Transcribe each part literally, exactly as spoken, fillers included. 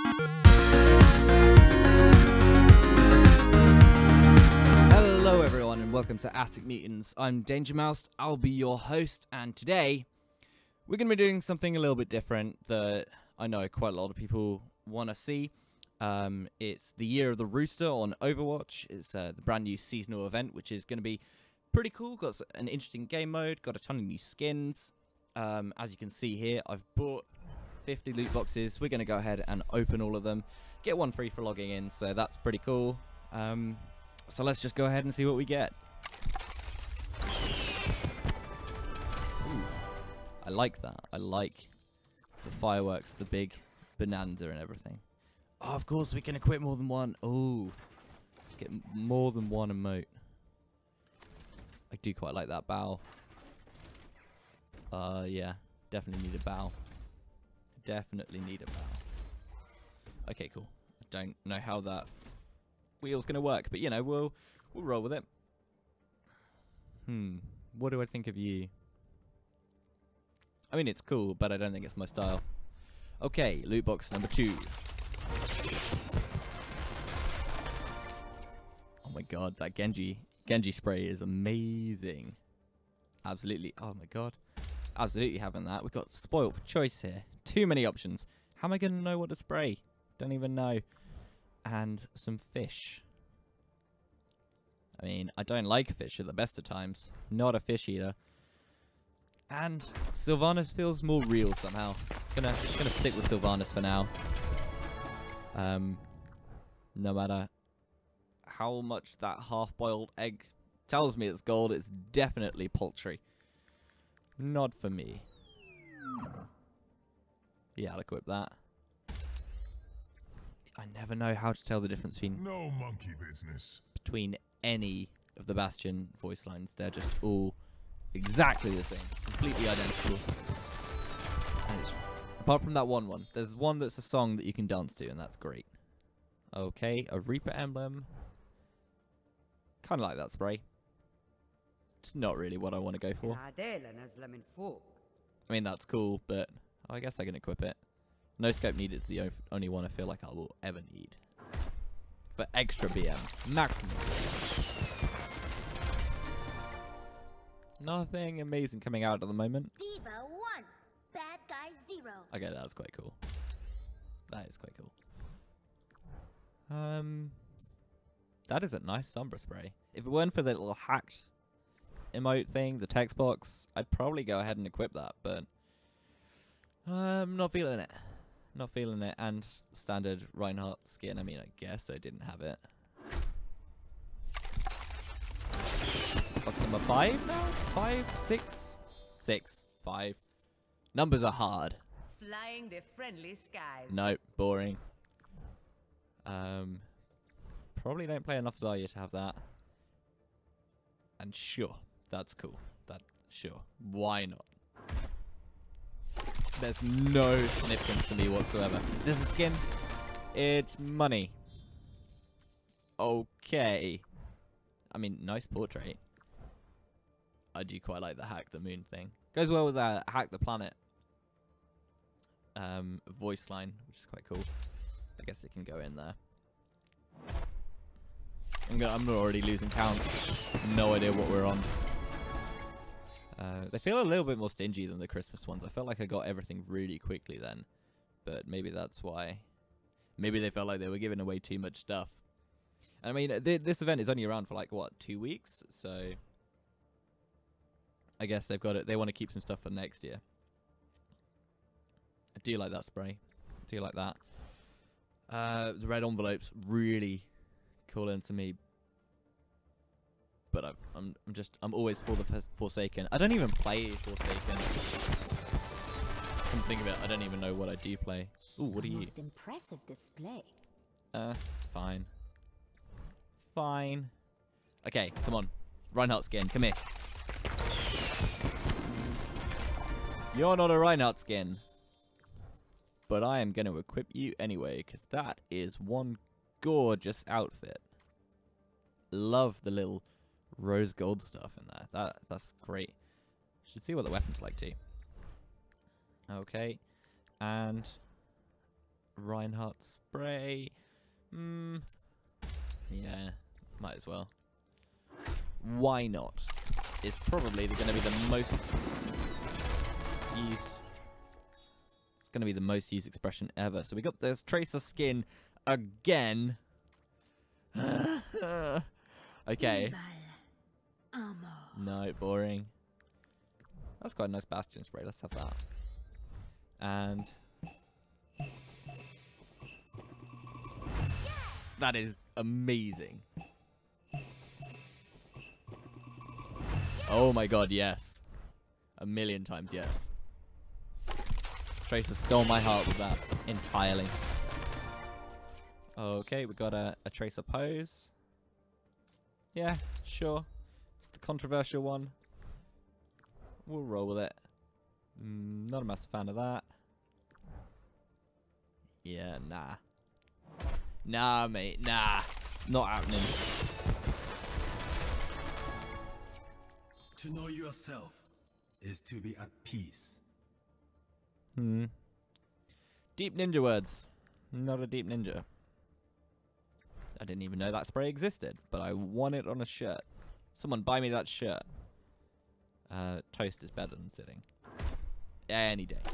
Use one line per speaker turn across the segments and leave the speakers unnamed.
Hello everyone and welcome to Attic Meetings. I'm Danger Mouse, I'll be your host, and today we're going to be doing something a little bit different that I know quite a lot of people want to see. Um, it's the Year of the Rooster on Overwatch. It's uh, the brand new seasonal event, which is going to be pretty cool. Got an interesting game mode, got a ton of new skins. Um, as you can see here, I've bought fifty loot boxes. We're going to go ahead and open all of them. Get one free for logging in, so that's pretty cool. Um, so let's just go ahead and see what we get. Ooh, I like that. I like the fireworks, the big bonanza and everything. Oh, of course, we can equip more than one. Oh, get more than one emote. I do quite like that bow. Uh, yeah, definitely need a bow. Definitely need a bow. Okay, cool. I don't know how that wheel's gonna work, but you know, we'll we'll roll with it. Hmm. What do I think of you? I mean, it's cool, but I don't think it's my style. Okay, loot box number two. Oh my god, that Genji Genji spray is amazing. Absolutely. Oh my god. Absolutely having that. We've got spoiled for choice here. Too many options. How am I going to know what to spray? Don't even know. And some fish. I mean, I don't like fish at the best of times. Not a fish eater. And Sylvanas feels more real somehow. Gonna gonna stick with Sylvanas for now. Um, no matter how much that half-boiled egg tells me it's gold, it's definitely poultry. Not for me. Yeah, I'll equip that. I never know how to tell the difference between
no monkey business
between any of the Bastion voice lines. They're just all exactly the same, completely identical. And it's, apart from that one one, there's one that's a song that you can dance to, and that's great. Okay, a Reaper emblem. Kind of like that spray. It's not really what I want to go for. I mean, that's cool, but I guess I can equip it. No scope needed is the only one I feel like I will ever need. For extra B M. Maximum. Nothing amazing coming out at the moment.
Diva one, bad guy zero.
Okay, that's quite cool. That is quite cool. Um, that is a nice Sombra spray. If it weren't for the little hacked emote thing, the text box, I'd probably go ahead and equip that, but I'm not feeling it. Not feeling it. And standard Reinhardt skin, I mean, I guess I didn't have it. Box number five now? Five? Six? Six. Five. Numbers are hard.
Flying the friendly skies.
Nope, boring. Um, probably don't play enough Zarya to have that. And sure, that's cool. That sure, why not? There's no significance to me whatsoever. Is this a skin? It's money. Okay. I mean, nice portrait. I do quite like the hack the moon thing. Goes well with that hack the planet um, voice line, which is quite cool. I guess it can go in there. I'm, gonna, I'm already losing count. No idea what we're on. Uh, they feel a little bit more stingy than the Christmas ones. I felt like I got everything really quickly then. But maybe that's why. Maybe they felt like they were giving away too much stuff. I mean, th this event is only around for like, what, two weeks? So I guess they've got it. They want to keep some stuff for next year. I do like that spray. I do like that. Uh, the red envelopes really call into me. But I've, I'm, I'm just, I'm always for the Forsaken. I don't even play Forsaken. Come to think of it, I don't even know what I do play. Ooh, what are you?
Most impressive display.
Uh, fine. Fine. Okay, come on. Reinhardt skin, come here. You're not a Reinhardt skin. But I am going to equip you anyway, because that is one gorgeous outfit. Love the little rose gold stuff in there. That That's great. Should see what the weapon's like too. Okay. And Reinhardt spray. Hmm. Yeah, might as well. Why not? It's probably going to be the most used. It's going to be the most used expression ever. So we got this Tracer skin again. Okay. No, boring. That's quite a nice Bastion spray. Let's have that. And that is amazing. Oh my god, yes. A million times yes. Tracer stole my heart with that entirely. Okay, we got a, a Tracer pose. Yeah, sure. It's the controversial one. We'll roll with it. Mm, not a massive fan of that. Yeah, nah. Nah, mate, nah. Not happening.
To know yourself is to be at peace.
Hmm. Deep ninja words. Not a deep ninja. I didn't even know that spray existed, but I want it on a shirt. Someone buy me that shirt. Uh, toast is better than sitting. Any day.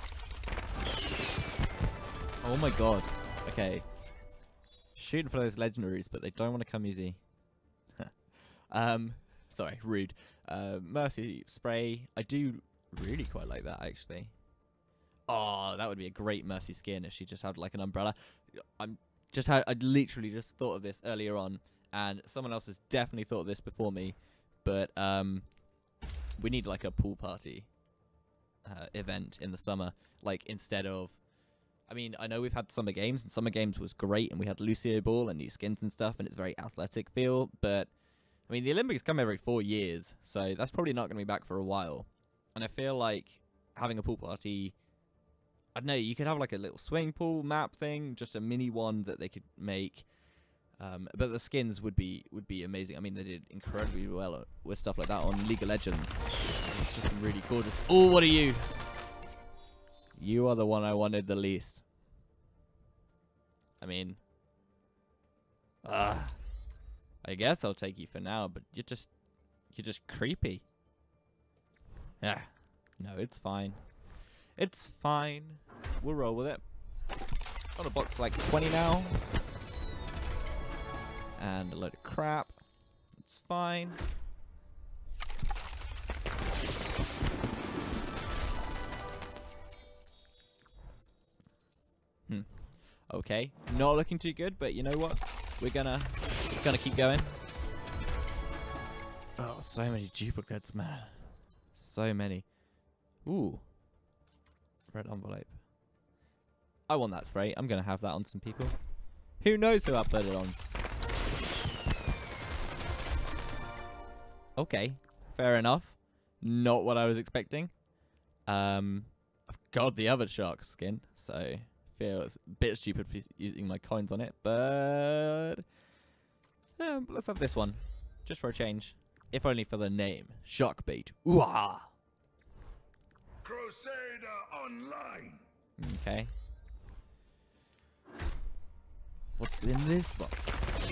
Oh my god. Okay. Shooting for those legendaries, but they don't want to come easy. um, sorry, rude. Uh, Mercy spray. I do really quite like that, actually. Oh, that would be a great Mercy skin if she just had like an umbrella. I'm just had. I literally just thought of this earlier on, and someone else has definitely thought of this before me. But um, we need like a pool party uh, event in the summer, like instead of. I mean, I know we've had Summer Games, and Summer Games was great, and we had Lucio Ball and new skins and stuff, and it's very athletic feel, but, I mean, the Olympics come every four years, so that's probably not going to be back for a while. And I feel like having a pool party, I don't know, you could have like a little swimming pool map thing, just a mini one that they could make, um, but the skins would be would be amazing. I mean, they did incredibly well with stuff like that on League of Legends. It's just really gorgeous. Oh, what are you? You are the one I wanted the least. I mean, uh, I guess I'll take you for now, but you're just, you're just creepy. Yeah, no, it's fine. It's fine. We'll roll with it. Got a box like twenty now. And a load of crap. It's fine. Hmm. Okay, not looking too good, but you know what? We're gonna, we're gonna keep going. Oh, so many duplicates, man. So many. Ooh. Red envelope. I want that spray. I'm gonna have that on some people. Who knows who I put it on? Okay, fair enough. Not what I was expecting. Um, I've got the other shark skin, so feel it's a bit stupid for using my coins on it, but um, let's have this one, just for a change. If only for the name, Sharkbait. Ooh-ah!
Crusader Online.
Okay. What's in this box?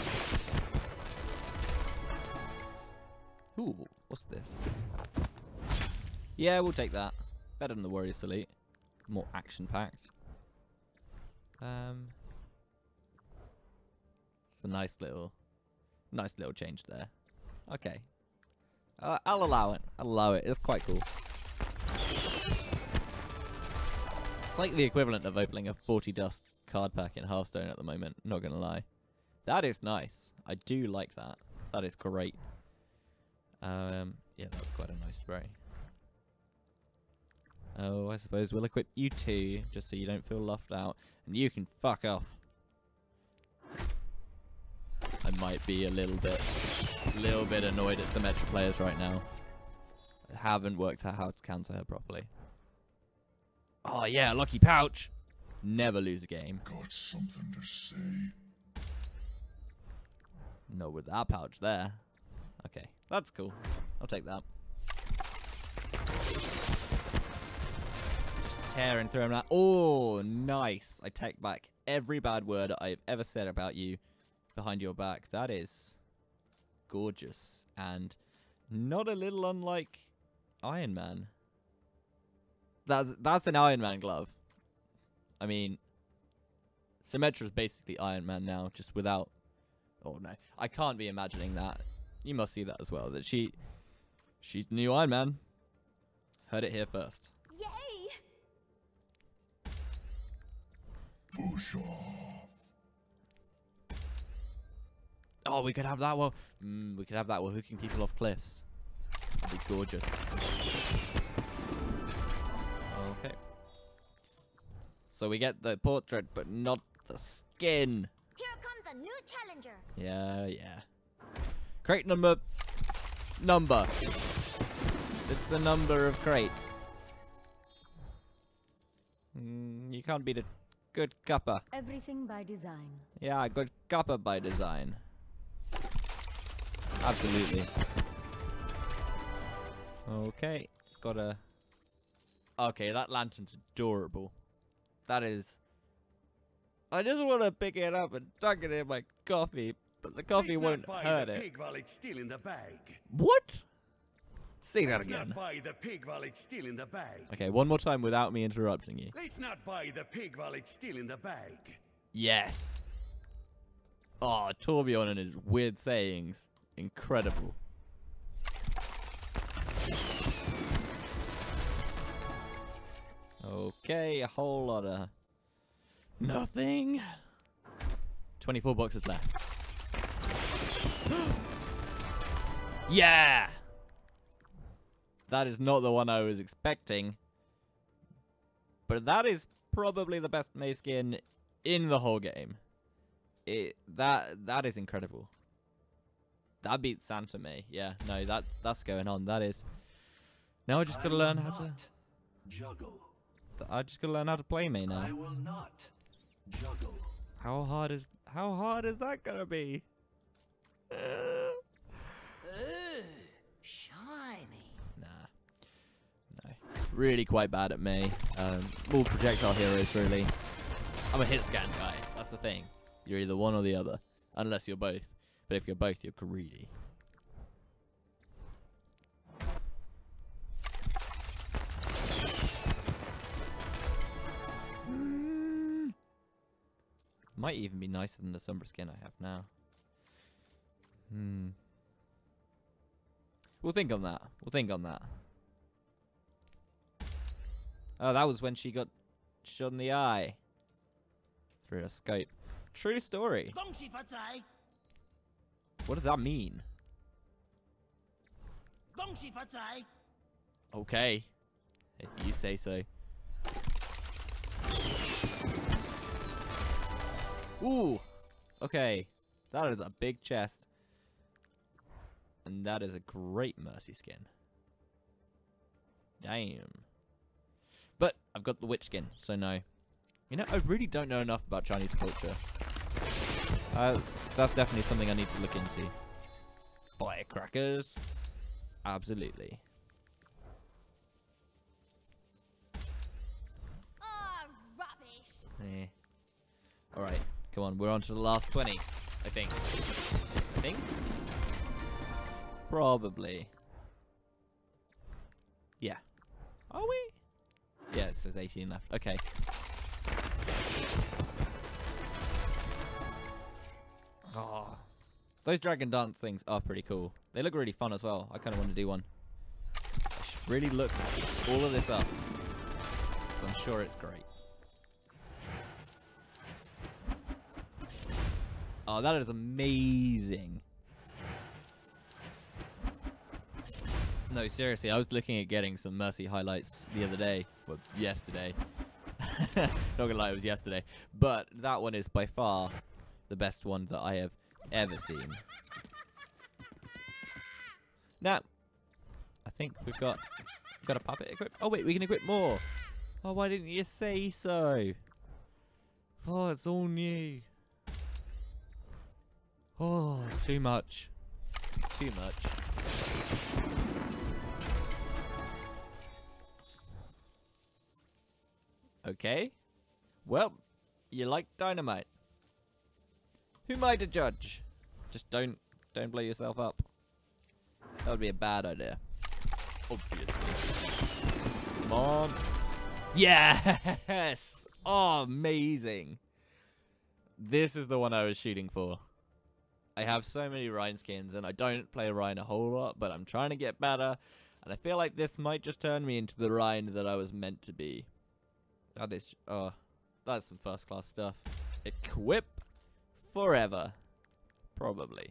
Ooh, what's this? Yeah, we'll take that. Better than the Warrior Salute. More action-packed. Um, it's a nice little, nice little change there. Okay, uh, I'll allow it. I'll allow it. It's quite cool. It's like the equivalent of opening a forty dust card pack in Hearthstone at the moment. Not gonna lie, that is nice. I do like that. That is great. Um, yeah, that's quite a nice spray. Oh, I suppose we'll equip you two, just so you don't feel left out. And you can fuck off. I might be a little bit, little bit annoyed at some extra players right now. I haven't worked out how to counter her properly. Oh yeah, lucky pouch. Never lose a game.
Got something to say?
No, with that pouch there. Okay, that's cool. I'll take that. Tearing through him now. Oh, nice. I take back every bad word I've ever said about you behind your back. That is gorgeous and not a little unlike Iron Man. That's that's an Iron Man glove. I mean, Symmetra's basically Iron Man now, just without. Oh no, I can't be imagining that. You must see that as well. That she, she's the new Iron Man. Heard it here first.
Yay!
Push off.
Oh, we could have that one. Mm, we could have that one hooking people off cliffs. That'd be gorgeous. Okay. So we get the portrait, but not the skin.
Here comes a new challenger.
Yeah, yeah. Crate number... Number. It's the number of crate. Mm, you can't beat a good cuppa.
Everything by design.
Yeah, good cuppa by design. Absolutely. Okay, got a... Okay, that lantern's adorable. That is... I just want to pick it up and tuck it in my coffee, but the coffee
Let's
won't
not buy
hurt
the
it.
pig while it's still in the bag.
What? Say that
Let's
again.
not buy the pig while it's still in the bag.
Okay, one more time without me interrupting you.
Let's not buy the pig while it's still in the bag.
Yes. Oh, Torbjorn and his weird sayings. Incredible. Okay, a whole lot of nothing. twenty-four boxes left. Yeah! That is not the one I was expecting. But that is probably the best May skin in the whole game. It that that is incredible. That beats Santa May. Yeah, no, that that's going on. That is. Now I just gotta learn how to
juggle.
I just gotta learn how to play May now.
I will not juggle.
How hard is how hard is that gonna be? Uh,
Shiny.
nah, no. Really quite bad at May. Um, all projectile heroes really. I'm a hit scan guy. That's the thing. You're either one or the other, unless you're both. But if you're both, you're greedy. Mm. Might even be nicer than the Sombra skin I have now. Hmm. We'll think on that. We'll think on that. Oh, that was when she got shot in the eye. Through a scope. True story. What does that mean? Okay. If you say so. Ooh. Okay. That is a big chest. And that is a great Mercy skin. Damn. But I've got the witch skin, so no. You know, I really don't know enough about Chinese culture. Uh, that's definitely something I need to look into. Firecrackers. Absolutely.
Oh, rubbish.
Eh. Alright, come on, we're on to the last twenty, I think. I think? Probably. Yeah. Are we? Yeah, it says eighteen left. Okay. Oh, those dragon dance things are pretty cool. They look really fun as well. I kind of want to do one. I should really look all of this up. So I'm sure it's great. Oh, that is amazing. No, seriously, I was looking at getting some Mercy highlights the other day. Well, yesterday. Not gonna lie, it was yesterday. But that one is by far the best one that I have ever seen. Now, I think we've got we've got a puppet equipped. Oh wait, we can equip more. Oh, why didn't you say so? Oh, it's all new. Oh, too much. Too much. Okay. Well, You like dynamite. Who am I to judge? Just don't don't blow yourself up. That would be a bad idea. Obviously. Come on. Yes! Oh, amazing. This is the one I was shooting for. I have so many Rhine skins, and I don't play Rhine a whole lot, but I'm trying to get better. And I feel like this might just turn me into the Rhine that I was meant to be. That is... Oh, that's some first-class stuff. Equip forever. Probably.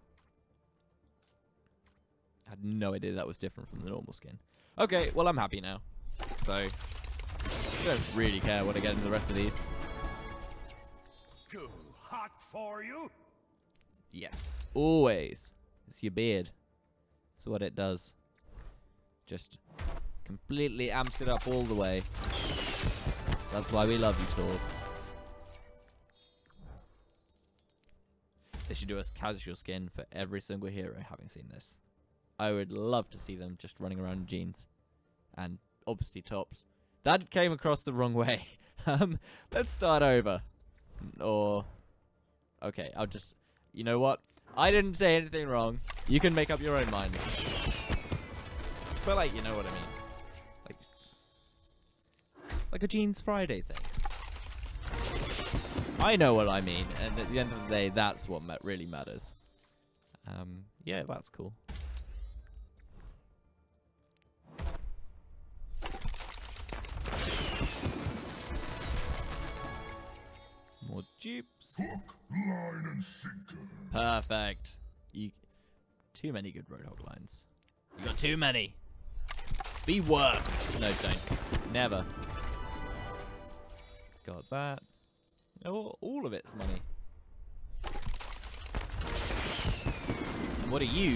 I had no idea that was different from the normal skin. Okay, well, I'm happy now. So, I don't really care what I get in the rest of these.
Too hot for you?
Yes. Always. It's your beard. That's what it does. Just completely amps it up all the way. That's why we love you, Tor. They should do a casual skin for every single hero, having seen this. I would love to see them just running around in jeans. And obviously tops. That came across the wrong way. um, let's start over. Or... Okay, I'll just... You know what? I didn't say anything wrong. You can make up your own mind. But like, you know what I mean. Like... Like a Jeans Friday thing. I know what I mean, and at the end of the day, that's what ma really matters. Um, yeah, that's cool. More dupes.
Hook, line, and sinker.
Perfect. You, too many good Roadhog lines. You got too many. Be worse. No, don't. Never. Got that. Oh, all of it's money. And what are you?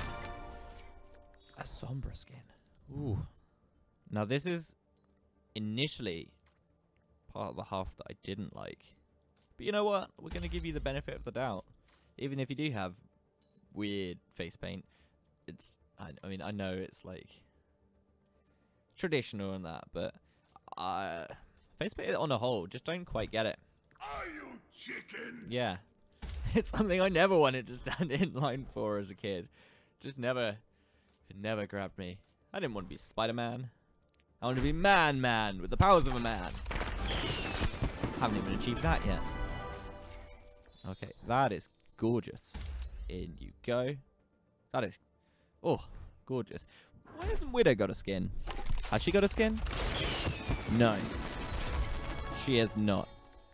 A Sombra skin. Ooh. Now this is initially part of the half that I didn't like. But you know what? We're going to give you the benefit of the doubt. Even if you do have weird face paint. It's, I, I mean, I know it's like traditional and that, but uh, face paint on a whole, just don't quite get it.
Are you chicken?
Yeah. It's something I never wanted to stand in line for as a kid. Just never, it never grabbed me. I didn't want to be Spider-Man. I want to be Man-Man with the powers of a man. Haven't even achieved that yet. Okay, that is gorgeous. In you go. That is, oh, gorgeous. Why hasn't Widow got a skin? Has she got a skin? No. She has not.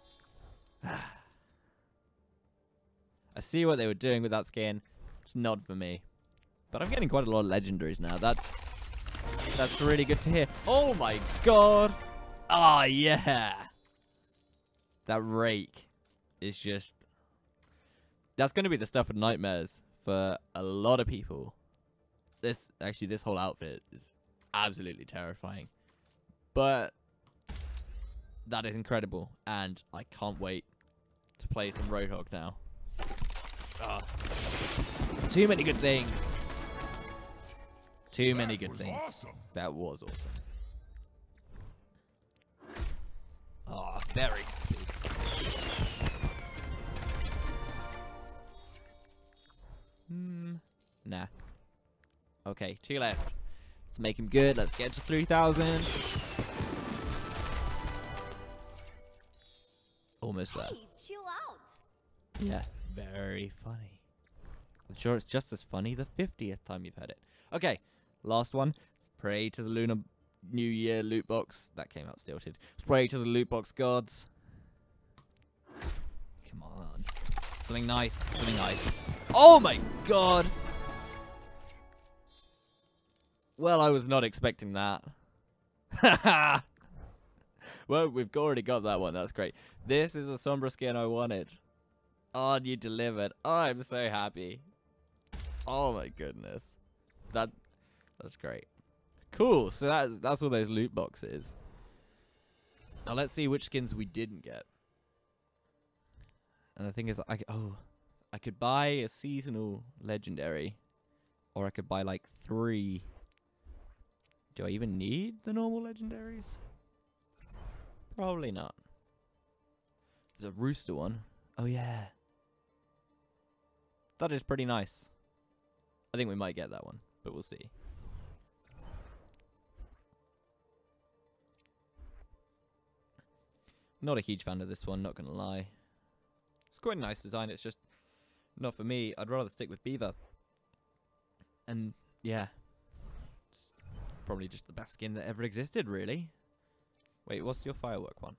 I see what they were doing with that skin. It's not for me. But I'm getting quite a lot of legendaries now. That's that's really good to hear. Oh my god. Ah, oh, yeah. That rake is just... That's going to be the stuff of nightmares for a lot of people. This, actually, this whole outfit is absolutely terrifying. But that is incredible. And I can't wait to play some Roadhog now. Ah, too many good things. Too many good things.
Awesome.
That was awesome. Ah, oh, very happy. Hmm. Nah. Okay, two left. Let's make him good. Let's get to three thousand. Almost there.
Hey, chill out.
Yeah, very funny. I'm sure it's just as funny the fiftieth time you've heard it. Okay, last one. Let's pray to the Lunar New Year loot box. That came out stilted. Let's pray to the loot box gods. Come on. Something nice. Something nice. Oh my god! Well, I was not expecting that. Haha! Well, we've already got that one. That's great. This is the Sombra skin I wanted. Oh, you delivered. Oh, I'm so happy. Oh my goodness. That that's great. Cool. So that's that's all those loot boxes. Now let's see which skins we didn't get. And the thing is, I oh, I could buy a seasonal legendary, or I could buy like three. Do I even need the normal legendaries? Probably not. There's a rooster one. Oh, yeah. That is pretty nice. I think we might get that one, but we'll see. Not a huge fan of this one, not going to lie. It's quite a nice design, it's just not for me. I'd rather stick with Beaver. And, yeah. It's probably just the best skin that ever existed, really. Wait, what's your firework one?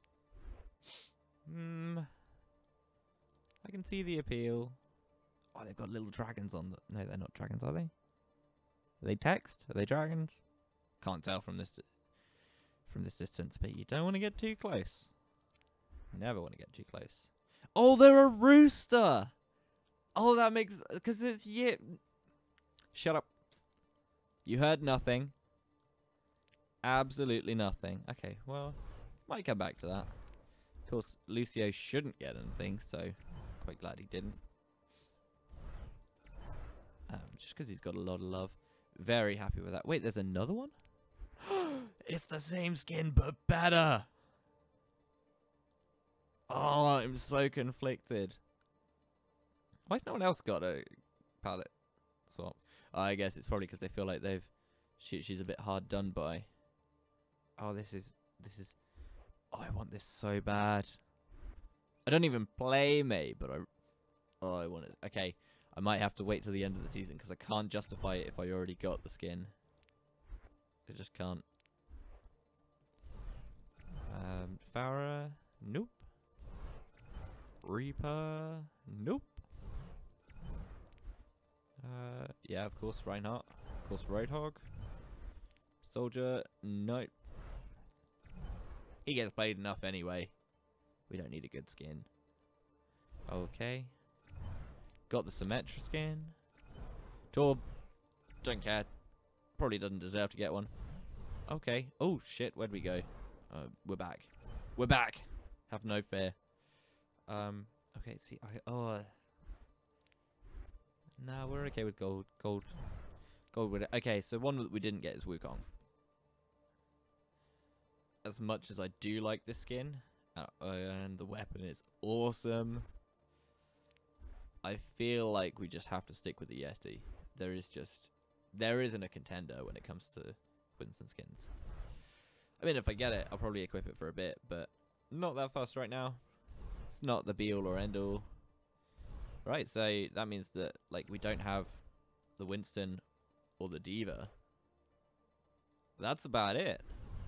Hmm. I can see the appeal. Oh, they've got little dragons on the... No, they're not dragons, are they? Are they text? Are they dragons? Can't tell from this from this distance, but you don't want to get too close. Never want to get too close. Oh, they're a rooster! Oh, that makes... Because it's... Yeah. Shut up. You heard nothing. Absolutely nothing. Okay, well, might come back to that. Of course, Lucio shouldn't get anything, so quite glad he didn't. Um, just because he's got a lot of love. Very happy with that. Wait, there's another one? It's the same skin, but better. Oh, I'm so conflicted. Why's no one else got a palette swap? Oh, I guess it's probably because they feel like they've... She, she's a bit hard done by. Oh, this is... This is... Oh, I want this so bad. I don't even play May, but I... Oh, I want it. Okay, I might have to wait till the end of the season because I can't justify it if I already got the skin. I just can't. Um, Farah? Nope. Reaper? Nope. Uh, yeah, of course, Reinhardt. Of course, Roadhog. Soldier? Nope. He gets played enough anyway. We don't need a good skin. Okay. Got the Symmetra skin. Torb. Don't care. Probably doesn't deserve to get one. Okay. Oh, shit. Where'd we go? Uh, we're back. We're back. Have no fear. Um, okay, see. I, oh. Nah, we're okay with gold. Gold. Gold with it. Okay, so one that we didn't get is Wukong. As much as I do like this skin, uh, and the weapon is awesome, I feel like we just have to stick with the Yeti. There is just... There isn't a contender when it comes to Winston skins. I mean, if I get it, I'll probably equip it for a bit, but not that fast right now. It's not the be-all or end-all. Right, so that means that, like, we don't have the Winston or the Diva. That's about it.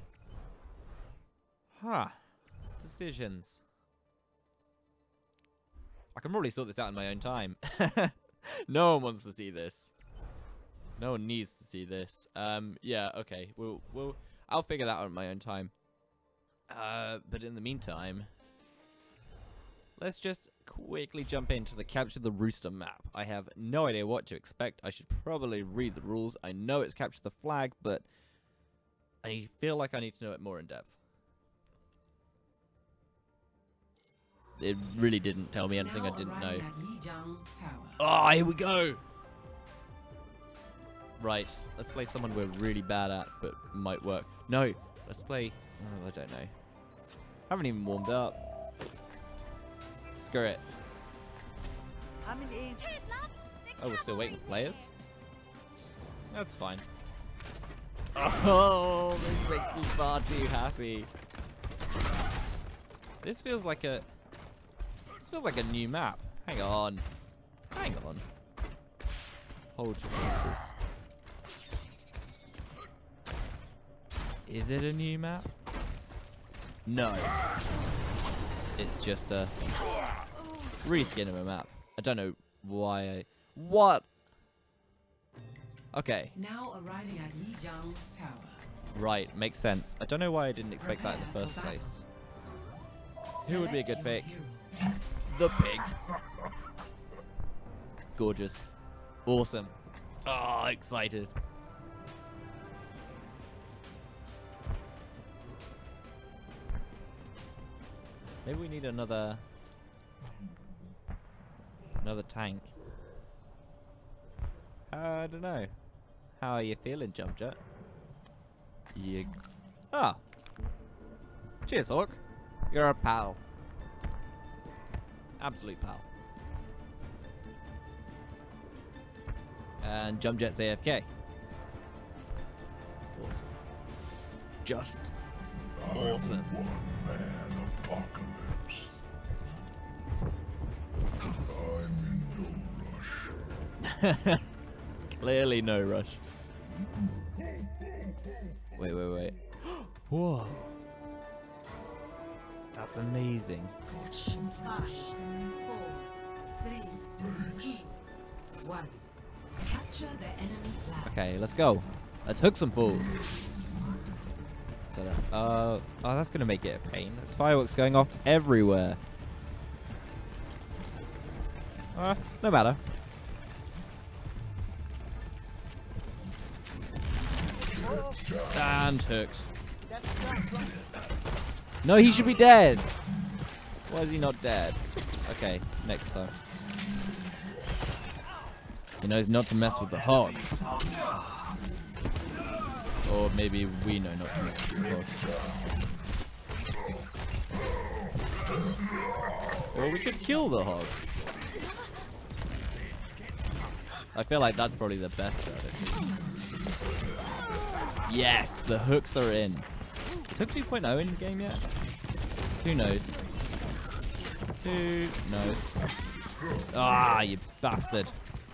Huh. Decisions. I can probably sort this out in my own time. No one wants to see this. No one needs to see this. Um, yeah, okay. We'll, we'll, I'll figure that out in my own time. Uh, but in the meantime, let's just quickly jump into the Capture the Rooster map. I have no idea what to expect. I should probably read the rules. I know it's Capture the Flag, but I feel like I need to know it more in depth. It really didn't tell me anything I didn't know. Oh, here we go! Right, let's play someone we're really bad at, but might work. No, let's play... Oh, I don't know. Haven't even warmed up. Screw it. Oh, we're still waiting for players? That's fine. Oh, this makes me far too happy. This feels like a... This feels like a new map. Hang on. Hang on. Hold your horses. Is it a new map? No. It's just a reskin of a map. I don't know why I... What? Okay.
Now arriving at Lijiang Tower.
Right, makes sense. I don't know why I didn't expect that in the first place. Who would be a good pick? The pig. Gorgeous. Awesome. Oh, excited. Maybe we need another... Another tank. I don't know. How are you feeling, Jump Jet? You... Ah! Cheers, Hawk. You're a pal. Absolute pal. And Jump Jet's A F K. Awesome. Just awesome.
One man apocalypse. I'm in no rush.
Clearly no rush. Wait, wait, wait. Whoa. That's amazing.
Five, four, three, two, one. Capture the enemy flag.
Okay, let's go. Let's hook some fools. So, uh, oh, that's gonna make it a pain. There's fireworks going off everywhere. Uh, no matter. And hooked. No, he should be dead. Why is he not dead? Okay, next time. He knows not to mess with the hogs. Or maybe we know not to mess with the hogs. Or we could kill the hog. I feel like that's probably the best strategy. Yes, the hooks are in. Is Hook two point oh in game yet? Who knows? Who knows? Ah, you bastard.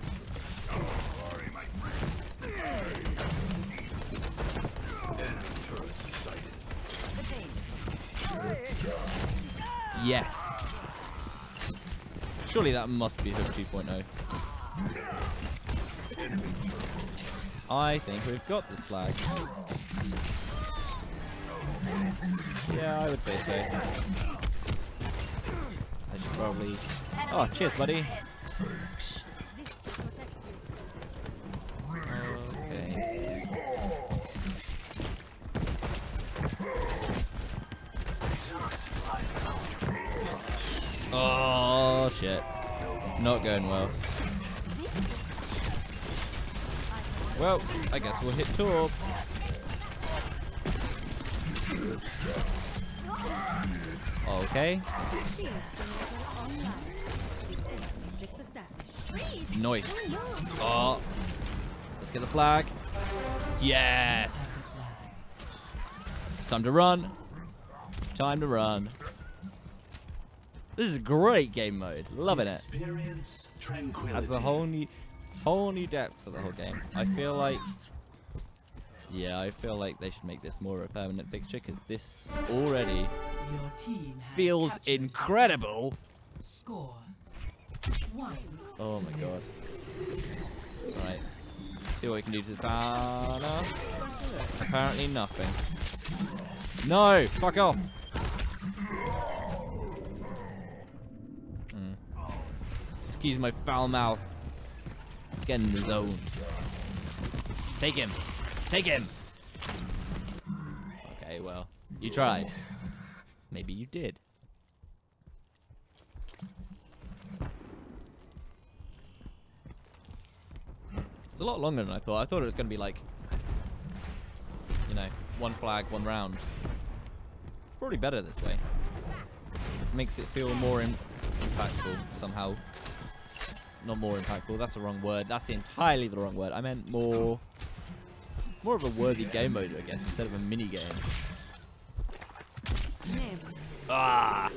Yes. Surely that must be Hook two point oh. I think we've got this flag. Yeah, I would say so. I should probably... Oh, cheers, buddy. Okay. Oh, shit. Not going well. Well, I guess we'll hit Torb. Okay. Nice. Oh. Let's get the flag. Yes. Time to run. Time to run. This is a great game mode. Loving it.
Experience tranquility.
Adds a whole new, whole new depth to the whole game. I feel like, yeah, I feel like they should make this more a permanent fixture because this already
Your team has
feels
captured.
incredible.
Score one.
Oh my god. Right. See what we can do to Sana. Apparently nothing. No! Fuck off! Mm. Excuse my foul mouth. Let's get in the zone. Take him! Take him! Okay, well, you tried. Maybe you did. It's a lot longer than I thought. I thought it was going to be like, you know, one flag, one round. Probably better this way. Makes it feel more im impactful somehow. Not more impactful, that's the wrong word. That's entirely the wrong word. I meant more, more of a worthy game mode, I guess, instead of a mini game. Ah!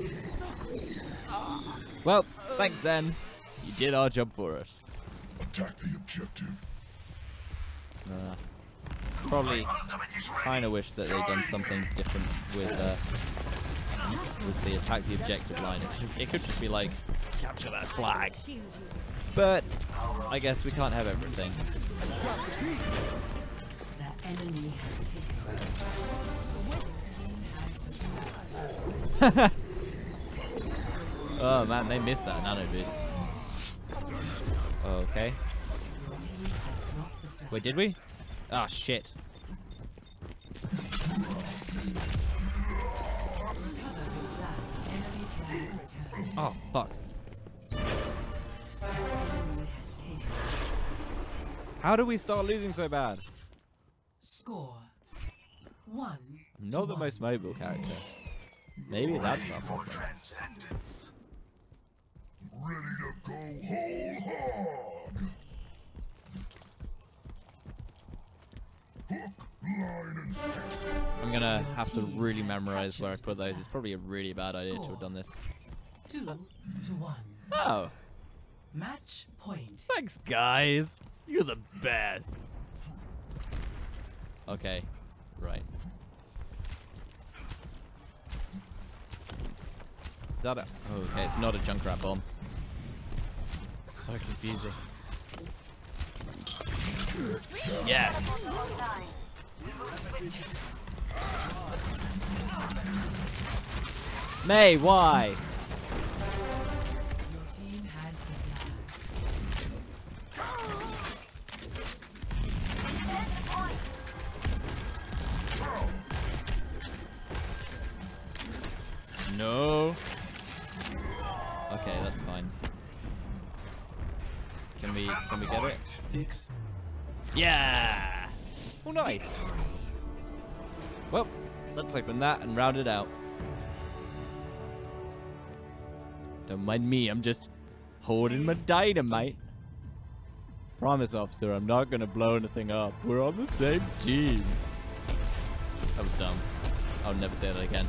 Well, thanks, Zen. You did our job for us.
Attack the objective.
Uh, probably kind of wish that they'd done something different with uh, with the attack the objective line. It, should, it could just be like, capture that flag. But I guess we can't have everything.
The enemy has taken.
Oh man, they missed that nano boost. Okay.
Your team has dropped the flag.
Wait, did we? Ah, shit.
Recover the flag. Enemy flag returned.
Oh, fuck.
Enemy has taken.
How do we start losing so bad?
Score one.
I'm not the most mobile character. Maybe that's our problem. gonna
Your
have to
team
really
has
memorize where I
captured
put those.
the
It's probably a really bad idea to have
Score.
done this.
Two to one.
Oh,
Match point.
thanks, guys. You're the best. Okay, right. Is that a... Oh, okay, it's not a Junkrat bomb. So confusing. Yes! May, why?
Your team has the
No. Okay, that's fine. Can we can we get it?
X.
Yeah. Oh, nice. Well, let's open that and round it out. Don't mind me. I'm just holding my dynamite. Promise, officer. I'm not gonna blow anything up. We're on the same team. That was dumb. I'll never say that again.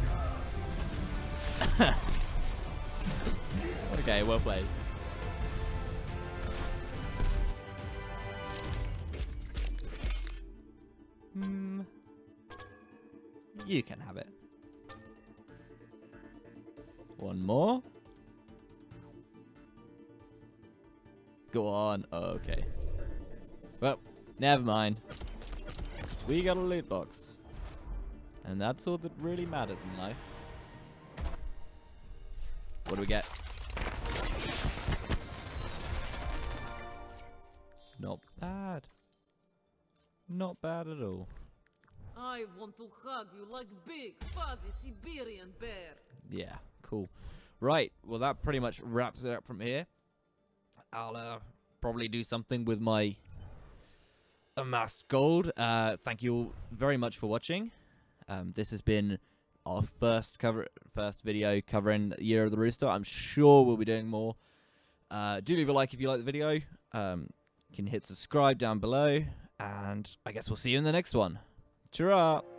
Okay, well played. Hmm. You can have it. One more. Go on. Okay. Well, never mind. 'Cause we got a loot box. And that's all that really matters in life. What do we get? Not bad. Not bad at all.
I want to hug you like big, fuzzy Siberian bear.
Yeah, cool. Right, well that pretty much wraps it up from here. I'll uh, probably do something with my amassed gold. Uh, thank you all very much for watching. Um, this has been our first cover, first video covering Year of the Rooster. I'm sure we'll be doing more. Uh, do leave a like if you like the video. Um, you can hit subscribe down below, and I guess we'll see you in the next one. Ta-ra!